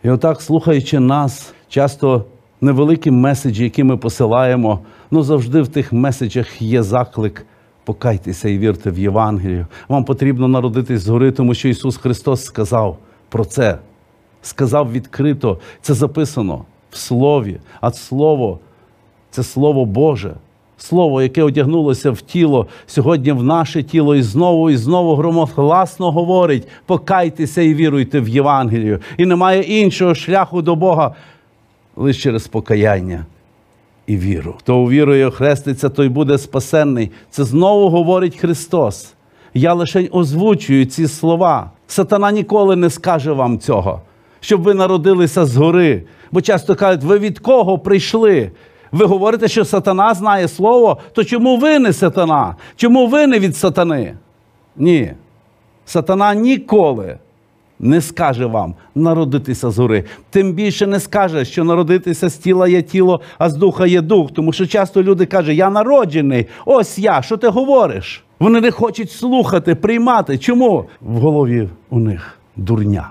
І отак, слухаючи нас, часто невеликі меседжі, які ми посилаємо, завжди в тих меседжах є заклик: покайтеся і вірте в Євангелію. Вам потрібно народитись згори, тому що Ісус Христос сказав про це. Сказав відкрито. Це записано в Слові. А Слово – це Слово Боже. Слово, яке одягнулося в тіло, сьогодні в наше тіло і знову громогласно говорить: покайтеся і віруйте в Євангелію. І немає іншого шляху до Бога, лише через покаяння і віру. Хто увірує, охреститься, той буде спасенний. Це знову говорить Христос. Я лише озвучую ці слова. Сатана ніколи не скаже вам цього, щоб ви народилися згори. Бо часто кажуть: ви від кого прийшли? Ви говорите, що сатана знає слово, то чому ви не сатана? Чому ви не від сатани? Ні. Сатана ніколи не скаже вам народитися згори. Тим більше не скаже, що народитися з тіла є тіло, а з духа є дух. Тому що часто люди кажуть: я народжений, ось я, що ти говориш? Вони не хочуть слухати, приймати. Чому? В голові у них дурня,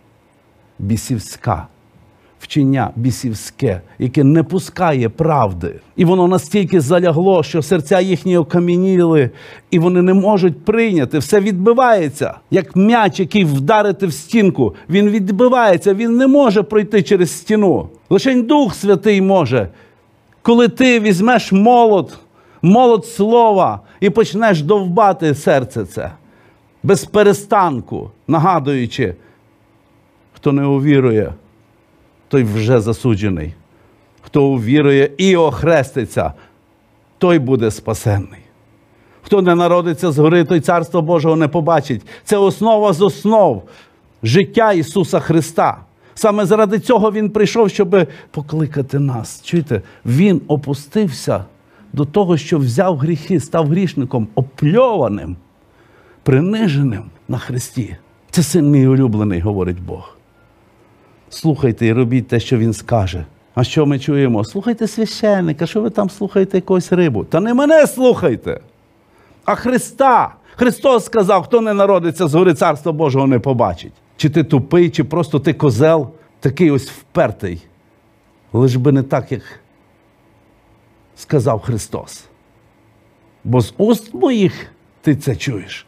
бісівська. Вчення бісівське, яке не пускає правди. І воно настільки залягло, що серця їхні окам'яніли, і вони не можуть прийняти. Все відбивається. Як м'яч, який вдарити в стінку. Він відбивається, він не може пройти через стіну. Лише Дух Святий може. Коли ти візьмеш молот слова, і почнеш довбати серце це, без перестанку, нагадуючи: хто не увірує, той вже засуджений. Хто увірує і охреститься, той буде спасенний. Хто не народиться згори, той Царства Божого не побачить. Це основа з основ життя Ісуса Христа. Саме заради цього Він прийшов, щоб покликати нас. Чуєте? Він опустився до того, що взяв гріхи, став грішником, опльованим, приниженим на хресті. Це син мій улюблений, говорить Бог. Слухайте і робіть те, що Він скаже. А що ми чуємо? Слухайте священника, що ви там слухаєте якусь рибу? Та не мене слухайте, а Христа. Христос сказав: хто не народиться згори, Царства Божого не побачить. Чи ти тупий, чи просто ти козел, такий ось впертий. Лиш би не так, як сказав Христос. Бо з уст моїх ти це чуєш.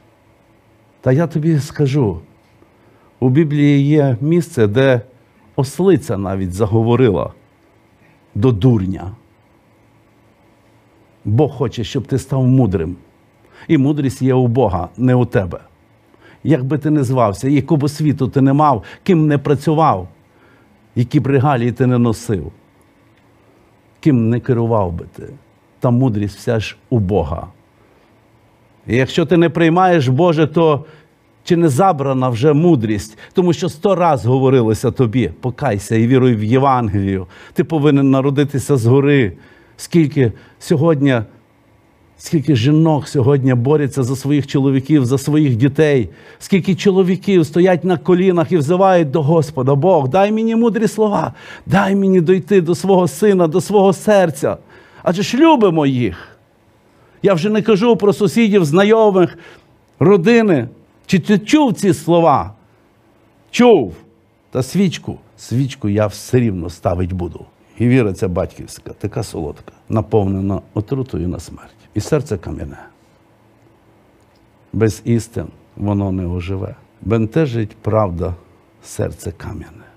Та я тобі скажу, у Біблії є місце, де ослиця навіть заговорила до дурня. Бог хоче, щоб ти став мудрим. І мудрість є у Бога, не у тебе. Як би ти не звався, якого світу ти не мав, ким не працював, які б регалії ти не носив, ким не керував би ти, та мудрість вся ж у Бога. І якщо ти не приймаєш Боже, то чи не забрана вже мудрість? Тому що 100 раз говорилося тобі: покайся і віруй в Євангелію. Ти повинен народитися згори. Скільки жінок сьогодні борються за своїх чоловіків, за своїх дітей. Скільки чоловіків стоять на колінах і взивають до Господа: Бог, дай мені мудрі слова, дай мені дойти до свого сина, до свого серця. Адже ж любимо їх. Я вже не кажу про сусідів, знайомих, родини. Чи ти чув ці слова? Чув. Та свічку я все рівно ставить буду. І віра ця батьківська, така солодка, наповнена отрутою на смерть. І серце кам'яне. Без істин воно не оживе. Бентежить правда серце кам'яне.